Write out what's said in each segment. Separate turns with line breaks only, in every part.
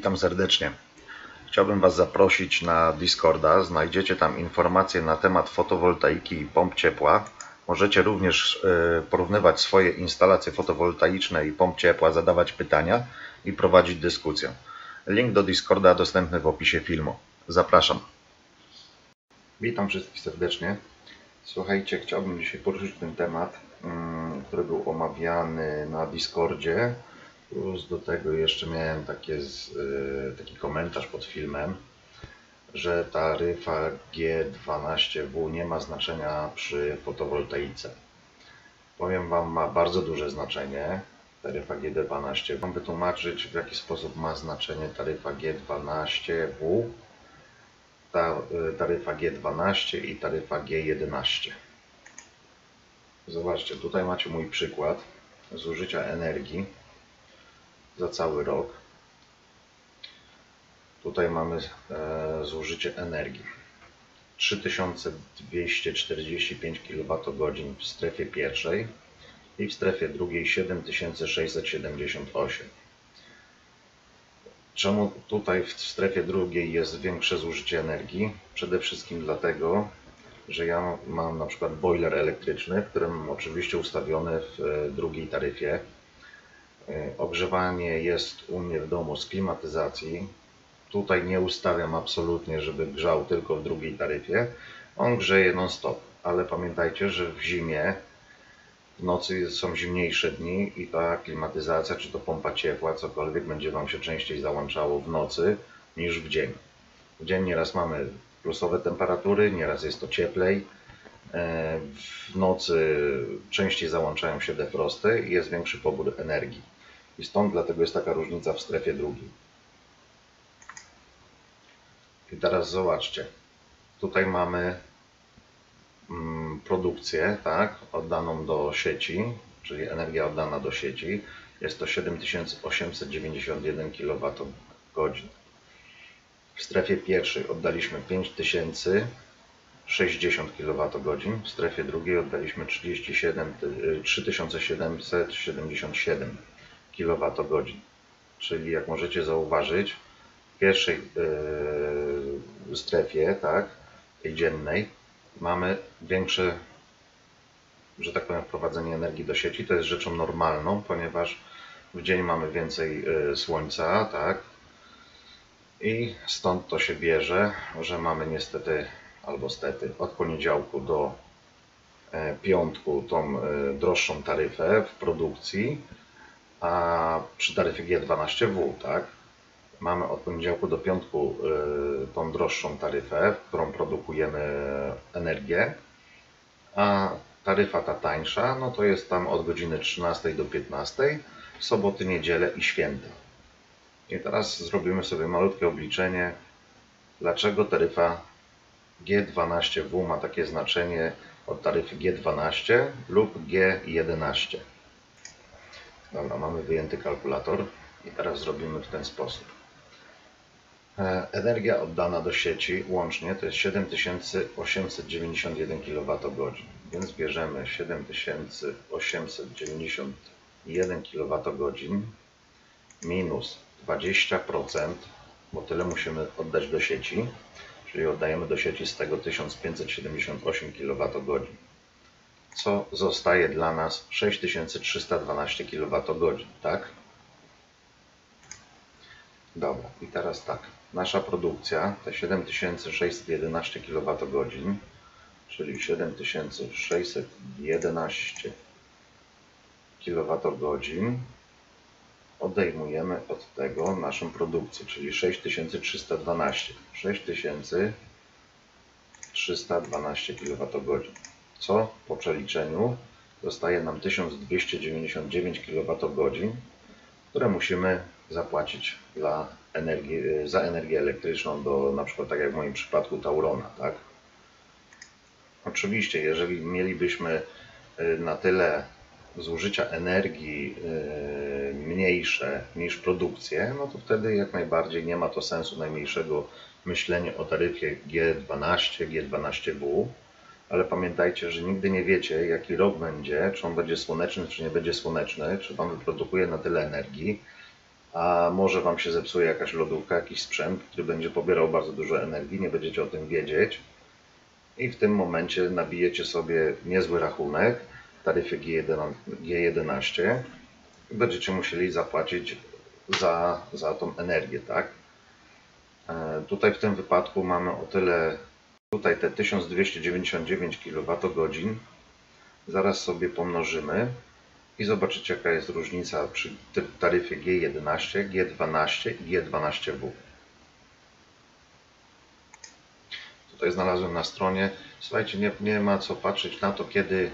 Witam serdecznie. Chciałbym Was zaprosić na Discorda. Znajdziecie tam informacje na temat fotowoltaiki i pomp ciepła. Możecie również porównywać swoje instalacje fotowoltaiczne i pomp ciepła, zadawać pytania i prowadzić dyskusję. Link do Discorda dostępny w opisie filmu. Zapraszam. Witam wszystkich serdecznie. Słuchajcie, chciałbym dzisiaj poruszyć ten temat, który był omawiany na Discordzie. Plus do tego jeszcze miałem taki komentarz pod filmem, że taryfa G12W nie ma znaczenia przy fotowoltaice. Powiem Wam, ma bardzo duże znaczenie taryfa G12. Mam wytłumaczyć, w jaki sposób ma znaczenie taryfa G12W, taryfa G12 i taryfa G11. Zobaczcie, tutaj macie mój przykład zużycia energii za cały rok. Tutaj mamy zużycie energii 3245 kWh w strefie pierwszej i w strefie drugiej 7678. Czemu tutaj w strefie drugiej jest większe zużycie energii? Przede wszystkim dlatego, że ja mam na przykład boiler elektryczny, w którym oczywiście ustawiony w drugiej taryfie. Ogrzewanie jest u mnie w domu z klimatyzacji. Tutaj nie ustawiam absolutnie, żeby grzał tylko w drugiej taryfie. On grzeje non-stop, ale pamiętajcie, że w zimie, w nocy są zimniejsze dni i ta klimatyzacja, czy to pompa ciepła, cokolwiek będzie Wam się częściej załączało w nocy niż w dzień. W dzień nieraz mamy plusowe temperatury, nieraz jest to cieplej. W nocy częściej załączają się defrosty i jest większy pobór energii. I stąd dlatego jest taka różnica w strefie drugiej. I teraz zobaczcie. Tutaj mamy produkcję, tak, oddaną do sieci, czyli energia oddana do sieci. Jest to 7891 kWh. W strefie pierwszej oddaliśmy 5060 kWh, w strefie drugiej oddaliśmy 3777 kWh. Czyli jak możecie zauważyć, w pierwszej strefie, tak, tej dziennej, mamy większe, że tak powiem, wprowadzenie energii do sieci. To jest rzeczą normalną, ponieważ w dzień mamy więcej słońca, tak, i stąd to się bierze, że mamy niestety, albo stety, od poniedziałku do piątku tą droższą taryfę w produkcji, a przy taryfie G12W, tak, mamy od poniedziałku do piątku tą droższą taryfę, w którą produkujemy energię, a taryfa ta tańsza, no to jest tam od godziny 13 do 15, w soboty, niedzielę i święta. I teraz zrobimy sobie malutkie obliczenie, dlaczego taryfa G12W ma takie znaczenie od taryfy G12 lub G11. Dobra, mamy wyjęty kalkulator i teraz zrobimy w ten sposób. Energia oddana do sieci łącznie to jest 7891 kWh, więc bierzemy 7891 kWh minus 20%, bo tyle musimy oddać do sieci, czyli oddajemy do sieci z tego 1578 kWh. Co zostaje dla nas? 6312 kWh, tak? Dobra, i teraz tak. Nasza produkcja, te 7611 kWh, czyli 7611 kWh, odejmujemy od tego naszą produkcję, czyli 6312. 6312 kWh, co po przeliczeniu zostaje nam 1299 kWh, które musimy zapłacić za energię elektryczną do, na przykład tak jak w moim przypadku, Taurona, tak? Oczywiście, jeżeli mielibyśmy na tyle zużycia energii mniejsze niż produkcję, no to wtedy jak najbardziej nie ma to sensu najmniejszego myślenia o taryfie G12, G12W, ale pamiętajcie, że nigdy nie wiecie, jaki rok będzie, czy on będzie słoneczny, czy nie będzie słoneczny, czy Wam wyprodukuje na tyle energii, a może Wam się zepsuje jakaś lodówka, jakiś sprzęt, który będzie pobierał bardzo dużo energii, nie będziecie o tym wiedzieć i w tym momencie nabijecie sobie niezły rachunek w taryfie G11 i będziecie musieli zapłacić za tą energię, tak? Tutaj w tym wypadku mamy o tyle, tutaj te 1299 kWh, zaraz sobie pomnożymy i zobaczycie jaka jest różnica przy taryfie G11, G12 i G12W. Tutaj znalazłem na stronie, słuchajcie, nie ma co patrzeć na to, kiedy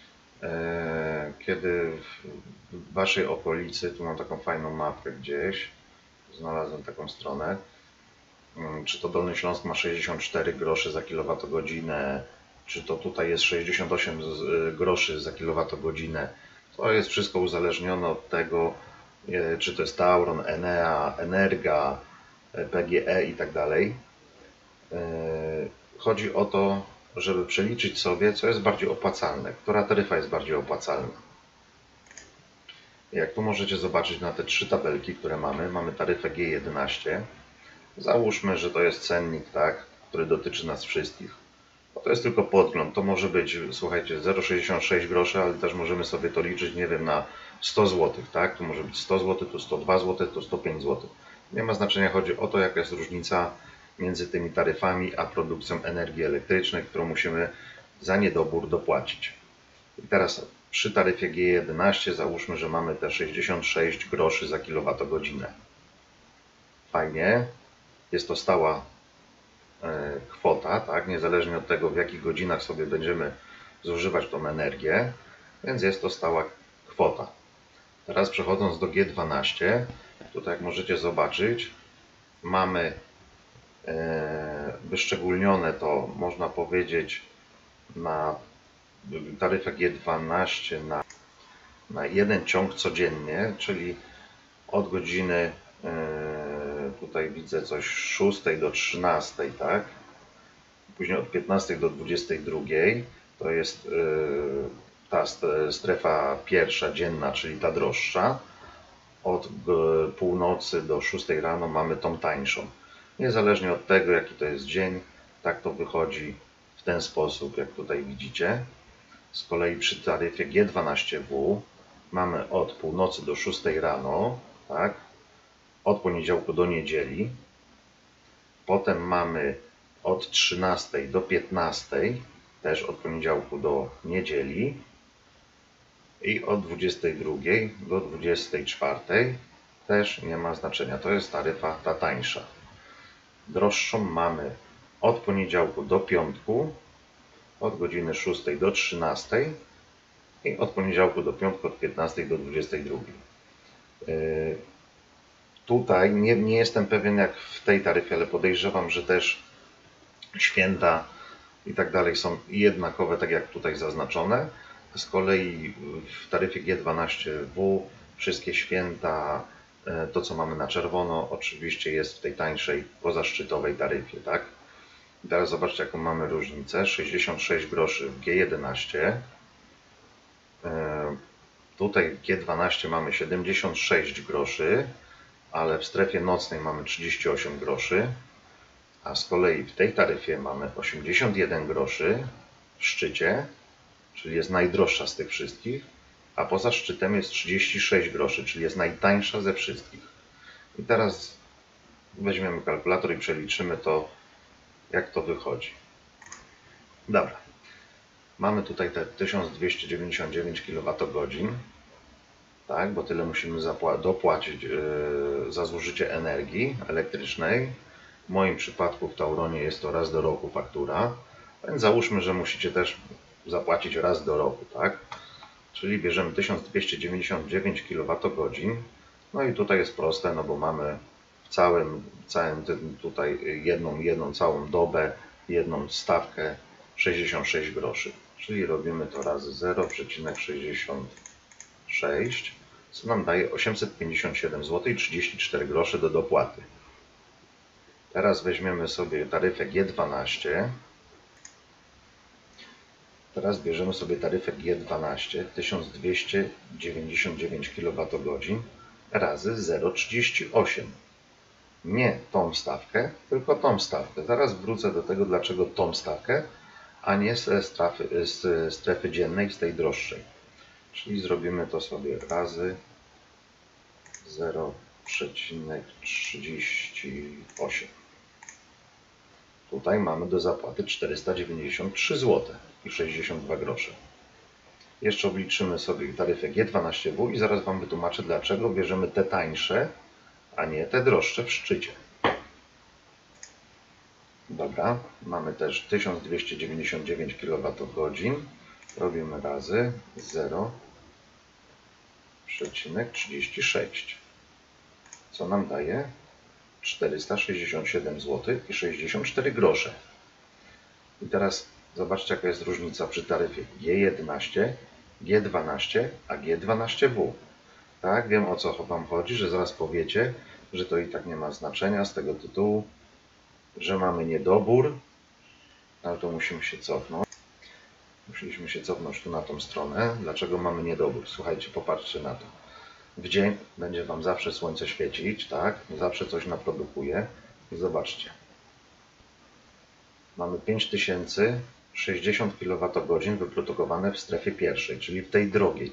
w Waszej okolicy, tu mam taką fajną mapkę gdzieś, znalazłem taką stronę, czy to Dolny Śląsk ma 64 groszy za kilowatogodzinę, czy to tutaj jest 68 groszy za kilowatogodzinę. To jest wszystko uzależnione od tego, czy to jest Tauron, Enea, Energa, PGE i tak dalej. Chodzi o to, żeby przeliczyć sobie, co jest bardziej opłacalne, która taryfa jest bardziej opłacalna. Jak tu możecie zobaczyć na te trzy tabelki, które mamy taryfę G11. Załóżmy, że to jest cennik, tak, który dotyczy nas wszystkich. Bo to jest tylko podgląd. To może być, słuchajcie, 0,66 groszy, ale też możemy sobie to liczyć, nie wiem, na 100 zł, tak? Tu może być 100 zł, tu 102 zł, tu 105 zł. Nie ma znaczenia, chodzi o to, jaka jest różnica między tymi taryfami a produkcją energii elektrycznej, którą musimy za niedobór dopłacić. I teraz przy taryfie G11 załóżmy, że mamy te 66 groszy za kilowatogodzinę. Fajnie. Jest to stała kwota, tak? Niezależnie od tego, w jakich godzinach sobie będziemy zużywać tą energię, więc jest to stała kwota. Teraz przechodząc do G12, tutaj jak możecie zobaczyć, mamy wyszczególnione to, można powiedzieć, na taryfę G12 na jeden ciąg codziennie, czyli od godziny, tutaj widzę coś 6 do 13, tak? Później od 15 do 22 to jest ta strefa pierwsza dzienna, czyli ta droższa. Od północy do 6 rano mamy tą tańszą. Niezależnie od tego, jaki to jest dzień, tak to wychodzi w ten sposób, jak tutaj widzicie. Z kolei przy taryfie G12W mamy od północy do 6 rano, tak? Od poniedziałku do niedzieli. Potem mamy od 13 do 15, też od poniedziałku do niedzieli. I od 22 do 24 też nie ma znaczenia. To jest taryfa ta tańsza. Droższą mamy od poniedziałku do piątku, od godziny 6 do 13 i od poniedziałku do piątku od 15 do 22. Tutaj nie jestem pewien jak w tej taryfie, ale podejrzewam, że też święta i tak dalej są jednakowe, tak jak tutaj zaznaczone. Z kolei w taryfie G12W wszystkie święta, to co mamy na czerwono, oczywiście jest w tej tańszej pozaszczytowej taryfie, tak? I teraz zobaczcie jaką mamy różnicę. 66 groszy w G11. Tutaj w G12 mamy 76 groszy, ale w strefie nocnej mamy 38 groszy. A z kolei w tej taryfie mamy 81 groszy w szczycie, czyli jest najdroższa z tych wszystkich, a poza szczytem jest 36 groszy, czyli jest najtańsza ze wszystkich. I teraz weźmiemy kalkulator i przeliczymy to, jak to wychodzi. Dobra, mamy tutaj te 1299 kWh, tak, bo tyle musimy dopłacić za zużycie energii elektrycznej. W moim przypadku w Tauronie jest to raz do roku faktura, więc załóżmy, że musicie też zapłacić raz do roku, tak? Czyli bierzemy 1299 kWh, no i tutaj jest proste, no bo mamy w całym tutaj jedną całą dobę, jedną stawkę 66 groszy, czyli robimy to razy 0,66, co nam daje 857 zł i 34 grosze do dopłaty. Teraz weźmiemy sobie taryfę G12. Teraz bierzemy sobie taryfę G12, 1299 kWh razy 0,38. Nie tą stawkę, tylko tą stawkę. Zaraz wrócę do tego, dlaczego tą stawkę, a nie z strefy dziennej, z tej droższej. Czyli zrobimy to sobie razy 0,38. Tutaj mamy do zapłaty 493 zł i 62 grosze. Jeszcze obliczymy sobie taryfę G12W i zaraz Wam wytłumaczę, dlaczego bierzemy te tańsze, a nie te droższe w szczycie. Dobra, mamy też 1299 kWh. Robimy razy 0,36. Co nam daje 467 zł i 64 grosze. I teraz zobaczcie, jaka jest różnica przy taryfie G11, G12, a G12W. Tak, wiem, o co Wam chodzi, że zaraz powiecie, że to i tak nie ma znaczenia z tego tytułu, że mamy niedobór, ale to musimy się cofnąć. Musieliśmy się cofnąć tu na tą stronę. Dlaczego mamy niedobór? Słuchajcie, popatrzcie na to. W dzień będzie Wam zawsze słońce świecić, tak? Zawsze coś naprodukuje. I zobaczcie. Mamy 5060 kWh wyprodukowane w strefie pierwszej, czyli w tej drogiej.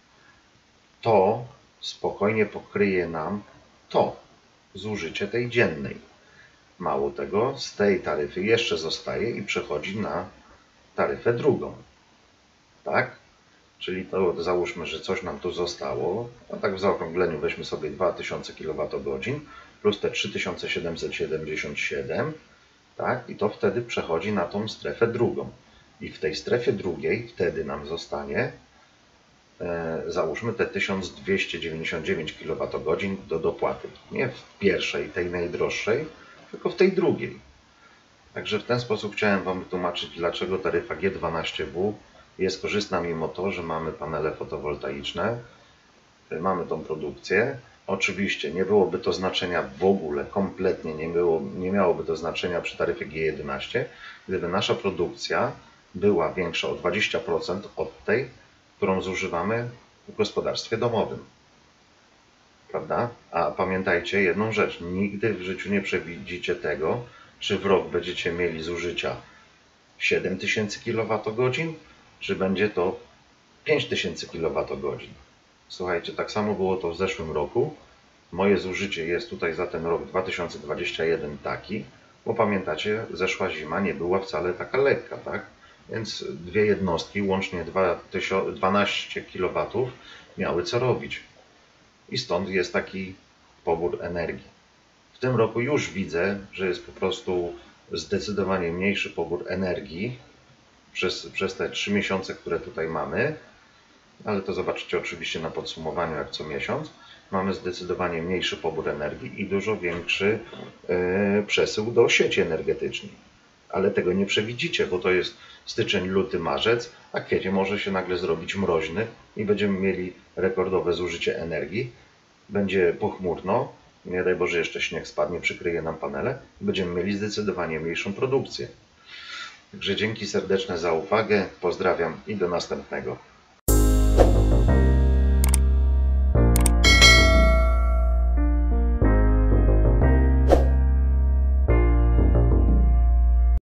To spokojnie pokryje nam to zużycie tej dziennej. Mało tego, z tej taryfy jeszcze zostaje i przechodzi na taryfę drugą. Tak? Czyli to załóżmy, że coś nam tu zostało, a tak w zaokrągleniu weźmy sobie 2000 kWh plus te 3777, tak? I to wtedy przechodzi na tą strefę drugą. I w tej strefie drugiej wtedy nam zostanie, załóżmy, te 1299 kWh do dopłaty. Nie w pierwszej, tej najdroższej, tylko w tej drugiej. Także w ten sposób chciałem Wam wytłumaczyć, dlaczego taryfa G12W jest korzystna mimo to, że mamy panele fotowoltaiczne, mamy tą produkcję. Oczywiście nie byłoby to znaczenia w ogóle, kompletnie nie miałoby to znaczenia przy taryfie G11, gdyby nasza produkcja była większa o 20% od tej, którą zużywamy w gospodarstwie domowym. Prawda? A pamiętajcie jedną rzecz, nigdy w życiu nie przewidzicie tego, czy w rok będziecie mieli zużycia 7000 kWh, czy będzie to 5000 kWh. Słuchajcie, tak samo było to w zeszłym roku. Moje zużycie jest tutaj za ten rok 2021 taki, bo pamiętacie, zeszła zima nie była wcale taka lekka, tak? Więc dwie jednostki, łącznie 12 kW, miały co robić. I stąd jest taki pobór energii. W tym roku już widzę, że jest po prostu zdecydowanie mniejszy pobór energii przez te 3 miesiące, które tutaj mamy, ale to zobaczycie oczywiście na podsumowaniu, jak co miesiąc. Mamy zdecydowanie mniejszy pobór energii i dużo większy przesył do sieci energetycznej. Ale tego nie przewidzicie, bo to jest styczeń, luty, marzec, a kwiecień może się nagle zrobić mroźny i będziemy mieli rekordowe zużycie energii. Będzie pochmurno, nie daj Boże jeszcze śnieg spadnie, przykryje nam panele i będziemy mieli zdecydowanie mniejszą produkcję. Także dzięki serdeczne za uwagę, pozdrawiam i do następnego.